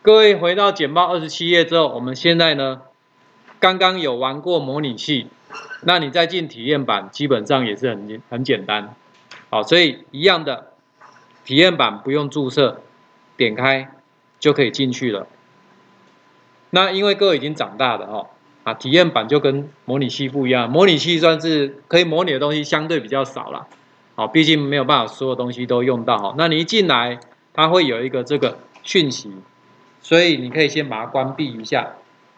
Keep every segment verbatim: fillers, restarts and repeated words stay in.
各位回到简报二十七页之后，我们现在呢，刚刚有玩过模拟器，那你再进体验版，基本上也是很很简单。好，所以一样的，体验版不用注册，点开就可以进去了。那因为各位已经长大了哈，啊，体验版就跟模拟器不一样，模拟器算是可以模拟的东西相对比较少啦。好，毕竟没有办法所有东西都用到哈。那你一进来，它会有一个这个讯息。所以你可以先把它关闭一下。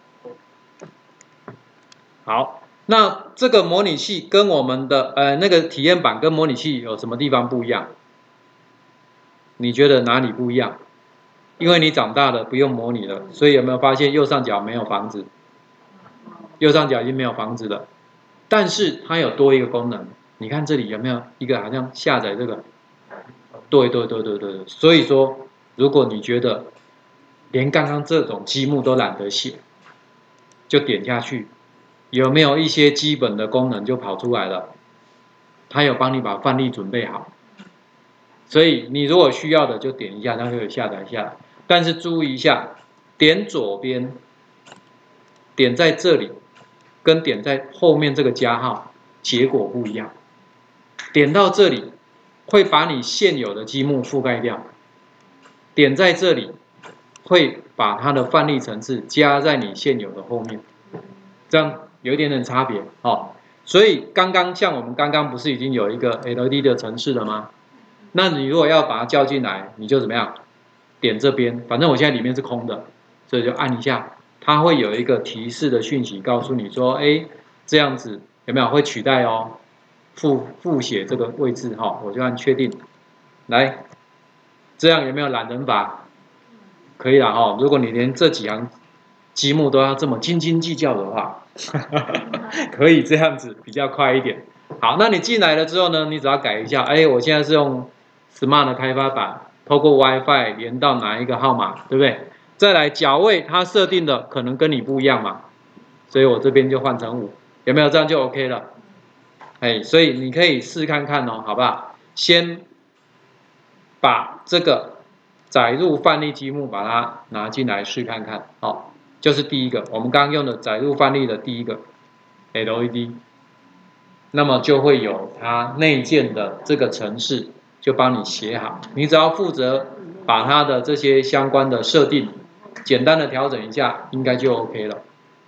好，那这个模拟器跟我们的呃那个体验版跟模拟器有什么地方不一样？你觉得哪里不一样？因为你长大了不用模拟了，所以有没有发现右上角没有房子？右上角已经没有房子了，但是它有多一个功能。你看这里有没有一个好像下载这个？对对对对对对，所以说如果你觉得连刚刚这种积木都懒得写，就点下去，有没有一些基本的功能就跑出来了？它有帮你把范例准备好，所以你如果需要的就点一下，它就可以下载下来。但是注意一下，点左边，点在这里，跟点在后面这个加号结果不一样。点到这里会把你现有的积木覆盖掉，点在这里会把它的范例层次加在你现有的后面，这样有一点点差别哦。所以刚刚像我们刚刚不是已经有一个 L E D 的程式了吗？那你如果要把它叫进来，你就怎么样？点这边，反正我现在里面是空的，所以就按一下，它会有一个提示的讯息告诉你说，哎，这样子有没有会取代哦？复复写这个位置哈、哦，我就按确定，来，这样有没有懒人法？可以了哈，如果你连这几行积木都要这么斤斤计较的话，可以这样子比较快一点。好，那你进来了之后呢，你只要改一下，哎，我现在是用 Smart 的开发版，透过 WiFi 连到哪一个号码，对不对？再来角位，它设定的可能跟你不一样嘛，所以我这边就换成五，有没有？这样就 OK 了。哎，所以你可以试看看哦，好不好？先把这个载入范例积木，把它拿进来试看看。好、哦，就是第一个，我们刚刚用的载入范例的第一个 L E D， 那么就会有它内建的这个程式，就帮你写好，你只要负责把它的这些相关的设定简单的调整一下，应该就 OK 了。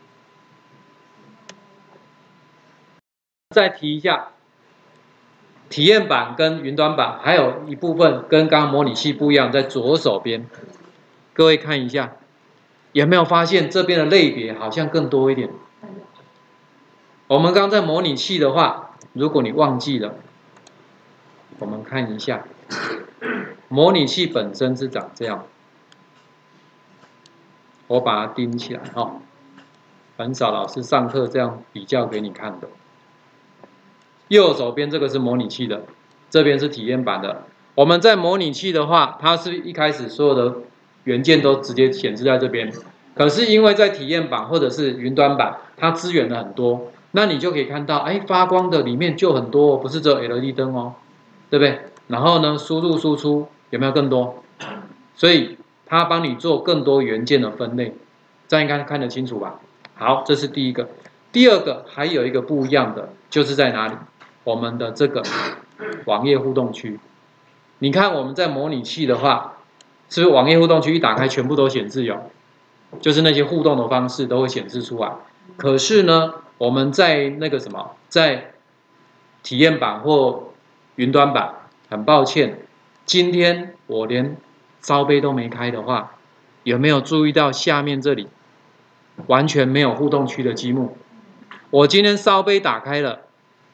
再提一下，体验版跟云端版还有一部分跟刚刚模拟器不一样，在左手边，各位看一下，有没有发现这边的类别好像更多一点？我们刚在模拟器的话，如果你忘记了，我们看一下，模拟器本身是长这样，我把它钉起来哈、哦，很少老师上课这样比较给你看的。右手边这个是模拟器的，这边是体验版的。我们在模拟器的话，它是一开始所有的元件都直接显示在这边。可是因为在体验版或者是云端版，它支援了很多，那你就可以看到，哎，发光的里面就很多，不是只有 L E D 灯哦，对不对？然后呢，输入输出有没有更多？所以它帮你做更多元件的分类，这样应该看得清楚吧？好，这是第一个。第二个还有一个不一样的，就是在哪里？我们的这个网页互动区，你看我们在模拟器的话，是不是网页互动区一打开全部都显示有，就是那些互动的方式都会显示出来。可是呢，我们在那个什么，在体验版或云端版，很抱歉，今天我连烧杯都没开的话，有没有注意到下面这里完全没有互动区的积木？我今天烧杯打开了。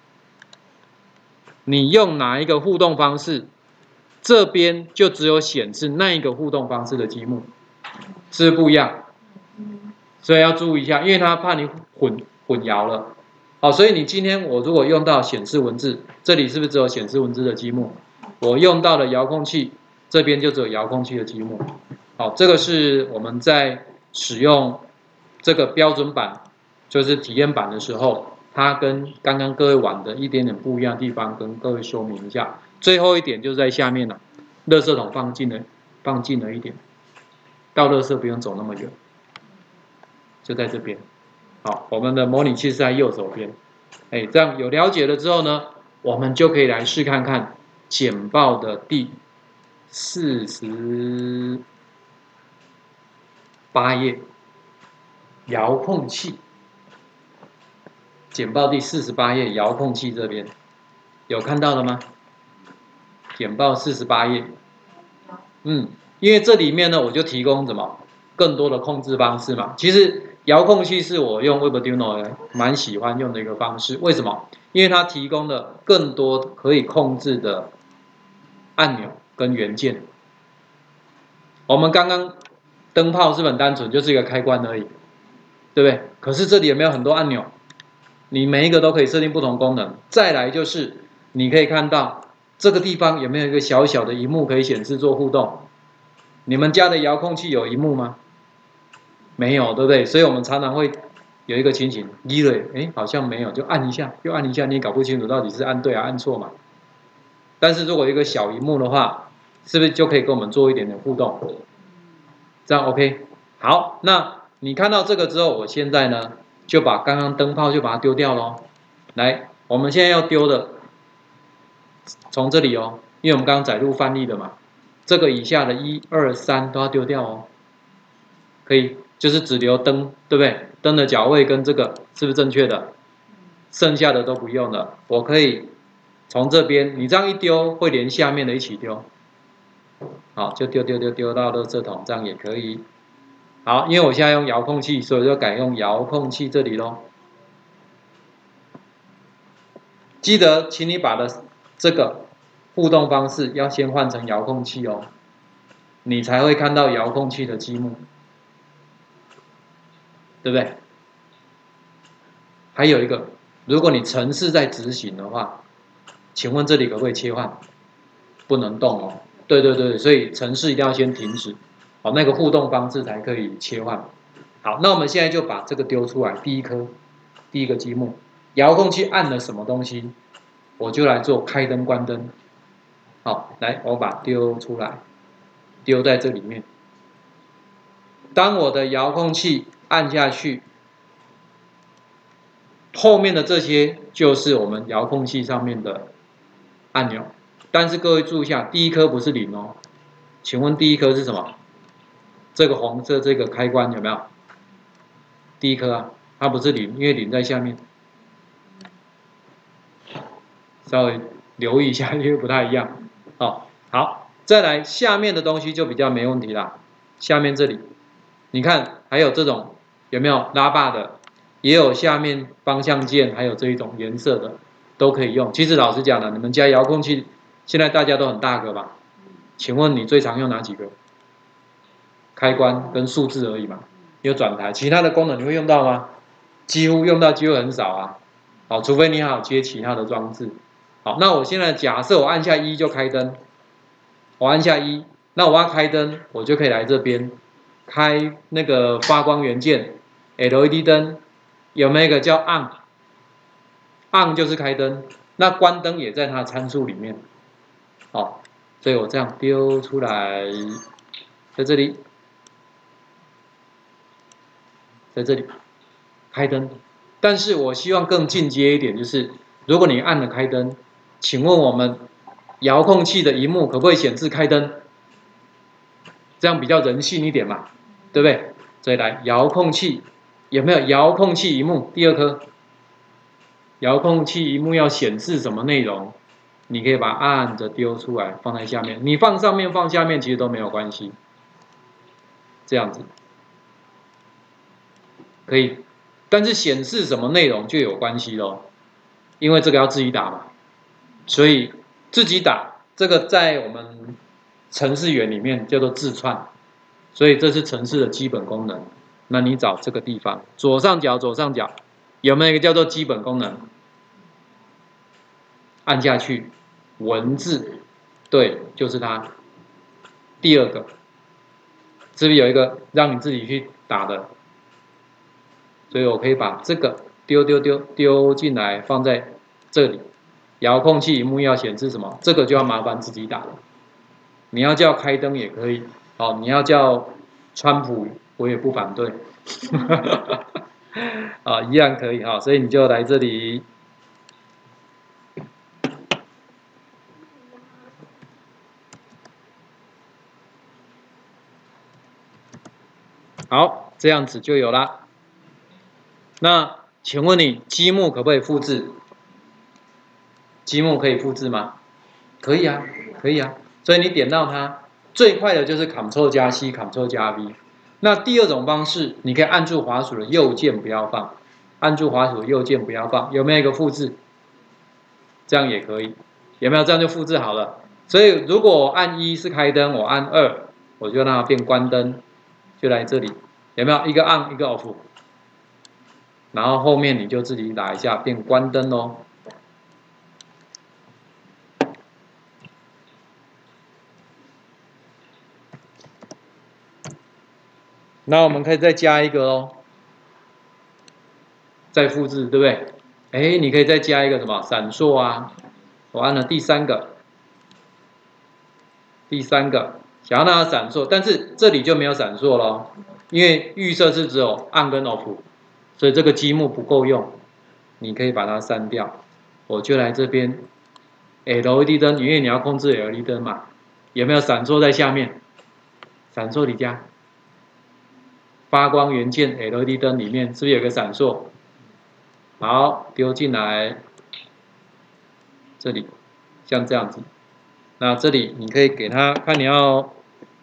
你用哪一个互动方式，这边就只有显示那一个互动方式的积木，是不是不一样？所以要注意一下，因为它怕你混混淆了。好，所以你今天我如果用到显示文字，这里是不是只有显示文字的积木？我用到了遥控器，这边就只有遥控器的积木。好，这个是我们在使用这个标准版，就是体验版的时候。它跟刚刚各位玩的一点点不一样的地方，跟各位说明一下。最后一点就在下面了，垃圾桶放近了，放近了一点。 到垃圾不用走那么远，就在这边。好，我们的模拟器是在右手边。哎，这样有了解了之后呢，我们就可以来试看看简报的第四十八页，遥控器。简报第四十八页，遥控器这边有看到了吗？简报四十八页，嗯，因为这里面呢，我就提供什么更多的控制方式嘛。其实遥控器是我用 Webarduino 蛮喜欢用的一个方式，为什么？因为它提供了更多可以控制的按钮跟元件。我们刚刚灯泡是很单纯，就是一个开关而已，对不对？可是这里有没有很多按钮？你每一个都可以设定不同功能。再来就是你可以看到这个地方有没有一个小小的萤幕可以显示做互动？你们家的遥控器有萤幕吗？没有，对不对？所以我们常常会有一个情形，一了，哎，好像没有，就按一下，又按一下，你也搞不清楚到底是按对啊按错嘛。但是如果有一个小萤幕的话，是不是就可以跟我们做一点点互动？这样 OK？ 好，那你看到这个之后，我现在呢就把刚刚灯泡就把它丢掉咯。来，我们现在要丢的，从这里哦，因为我们刚刚载入范例的嘛，这个以下的一二三都要丢掉哦。可以，就是只留灯，对不对？灯的角位跟这个是不是正确的？剩下的都不用了。我可以从这边，你这样一丢，会连下面的一起丢。好，就丢丢丢丢到垃圾桶，这样也可以。好，因为我现在用遥控器，所以就改用遥控器这里咯。记得，请你把的这个互动方式要先换成遥控器哦，你才会看到遥控器的积木，对不对？还有一个，如果你程式在执行的话，请问这里可不可以切换？不能动哦。对对对，所以程式一定要先停止，好，那个互动方式才可以切换。好，那我们现在就把这个丢出来，第一颗，第一个积木，遥控器按了什么东西，我就来做开灯关灯。好，来，我把丢出来，丢在这里面。当我的遥控器按下去，后面的这些就是我们遥控器上面的按钮。但是各位注意一下，第一颗不是零哦，请问第一颗是什么？这个红色这个开关有没有？第一颗啊，它不是零，因为零在下面。稍微留意一下，因为不太一样。哦，好，再来下面的东西就比较没问题啦。下面这里，你看还有这种有没有拉霸的？也有下面方向键，还有这一种颜色的都可以用。其实老实讲了，你们家遥控器现在大家都很大个吧？请问你最常用哪几个？开关跟数字而已嘛，有转台，其他的功能你会用到吗？几乎用到几乎很少啊。好，除非你还有接其他的装置。好，那我现在假设我按下一就开灯，我按下一，那我要开灯，我就可以来这边开那个发光元件 L E D 灯，有没有一个叫 on？on 就是开灯，那关灯也在它的参数里面。好，所以我这样丢出来，在这里，在这里开灯，但是我希望更进阶一点，就是如果你按了开灯，请问我们遥控器的萤幕可不可以显示开灯？这样比较人性一点嘛，对不对？所以来遥控器有没有遥控器萤幕？第二颗，遥控器萤幕要显示什么内容？你可以把它按着丢出来，放在下面。你放上面放下面其实都没有关系，这样子可以。但是显示什么内容就有关系咯，因为这个要自己打嘛，所以自己打这个在我们程式员里面叫做自串，所以这是程式的基本功能。那你找这个地方，左上角左上角有没有一个叫做基本功能？按下去，文字，对，就是它。第二个，是不是有一个让你自己去打的？所以我可以把这个丢丢丢丢进来，放在这里。遥控器萤幕要显示什么？这个就要麻烦自己打了。你要叫开灯也可以，好，你要叫川普我也不反对，啊，一样可以哈，所以你就来这里。好，这样子就有了。那请问你积木可不可以复制？积木可以复制吗？可以啊，可以啊。所以你点到它，最快的就是 Ctrl 加 C，Ctrl 加 V。那第二种方式，你可以按住滑鼠的右键不要放，按住滑鼠的右键不要放，有没有一个复制？这样也可以，有没有？这样就复制好了。所以如果我按一是开灯，我按二，我就让它变关灯，就来这里，有没有？一个 on 一个 off， 然后后面你就自己打一下变关灯哦。那我们可以再加一个哦，再复制，对不对？哎，你可以再加一个什么闪烁啊？我按了第三个，第三个想要让它闪烁，但是这里就没有闪烁咯，因为预设是只有 on 跟 off， 所以这个积木不够用，你可以把它删掉。我就来这边 L E D 灯，因为你要控制 L E D 灯嘛，有没有闪烁在下面？闪烁你加发光元件 L E D 灯里面是不是有个闪烁？好，丢进来，这里像这样子。那这里你可以给它看你要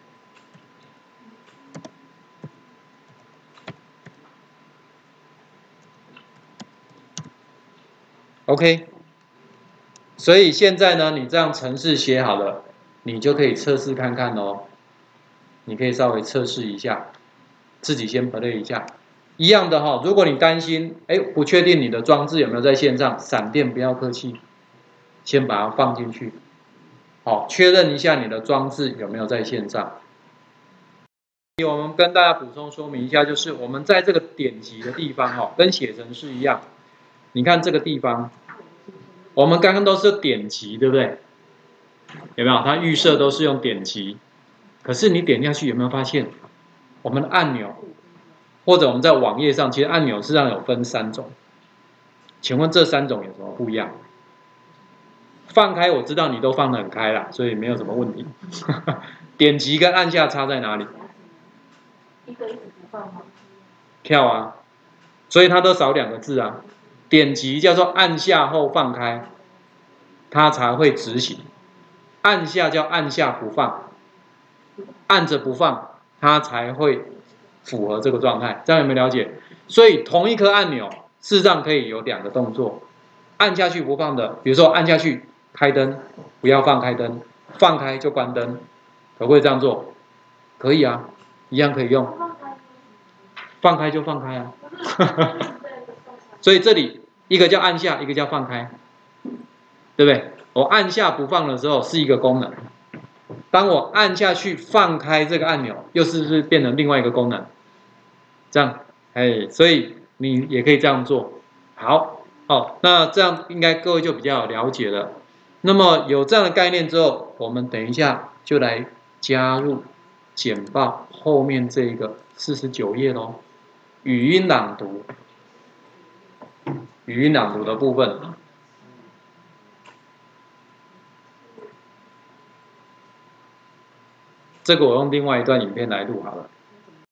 ，OK。所以现在呢，你这样程式写好了，你就可以测试看看哦。你可以稍微测试一下，自己先 play 一下。一样的哈、哦，如果你担心，哎，不确定你的装置有没有在线上，闪电不要客气，先把它放进去，好，确认一下你的装置有没有在线上。我们跟大家补充说明一下，就是我们在这个点击的地方哈、哦，跟写程式一样，你看这个地方，我们刚刚都是点击，对不对？有没有？它预设都是用点击，可是你点下去有没有发现，我们的按钮？或者我们在网页上，其实按钮实际上有分三种，请问这三种有什么不一样？放开我知道你都放得很开啦，所以没有什么问题。点击跟按下差在哪里？ 一个一直不放吗？ 跳啊，所以它都少两个字啊。点击叫做按下后放开，它才会执行；按下叫按下不放，按着不放，它才会符合这个状态。这样有没有了解？所以同一颗按钮，事实上可以有两个动作：按下去不放的，比如说按下去开灯，不要放开灯，放开就关灯，可不可以这样做？可以啊，一样可以用。放开就放开啊。所以这里一个叫按下，一个叫放开，对不对？我按下不放的时候是一个功能，当我按下去放开这个按钮，又是不是变成另外一个功能？这样，哎，所以你也可以这样做。好，哦，那这样应该各位就比较了解了。那么有这样的概念之后，我们等一下就来加入简报后面这一个四十九页咯，语音朗读，语音朗读的部分。这个我用另外一段影片来录好了。